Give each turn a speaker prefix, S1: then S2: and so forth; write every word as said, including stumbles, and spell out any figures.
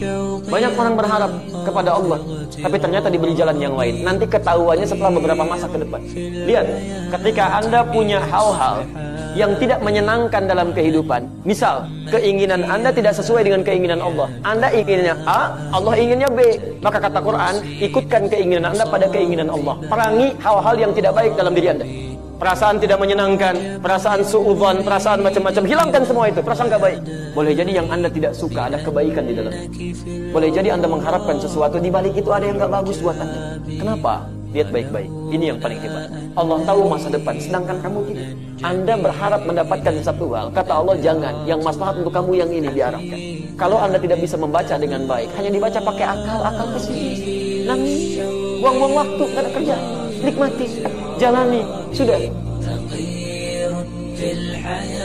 S1: Banyak orang berharap kepada Allah, tapi ternyata diberi jalan yang lain. Nanti ketahuannya setelah beberapa masa ke depan. Lihat, ketika Anda punya hal-hal yang tidak menyenangkan dalam kehidupan, misal keinginan Anda tidak sesuai dengan keinginan Allah, Anda inginnya A, Allah inginnya B, maka kata Quran, ikutkan keinginan Anda pada keinginan Allah. Perangi hal-hal yang tidak baik dalam diri Anda. Perasaan tidak menyenangkan, perasaan suudzon, perasaan macam-macam, hilangkan semua itu, perasaan gak baik. Boleh jadi yang Anda tidak suka ada kebaikan di dalam. Boleh jadi Anda mengharapkan sesuatu, di balik itu ada yang gak bagus buat Anda. Kenapa? Lihat baik-baik, ini yang paling hebat. Allah tahu masa depan, sedangkan kamu tidak. Anda berharap mendapatkan satu hal, kata Allah jangan, yang maslahat untuk kamu yang ini diarahkan. Kalau Anda tidak bisa membaca dengan baik, hanya dibaca pakai akal, akal pesimis, nangis, buang-buang waktu, gak ada kerja. Nikmati, jalani, sudah.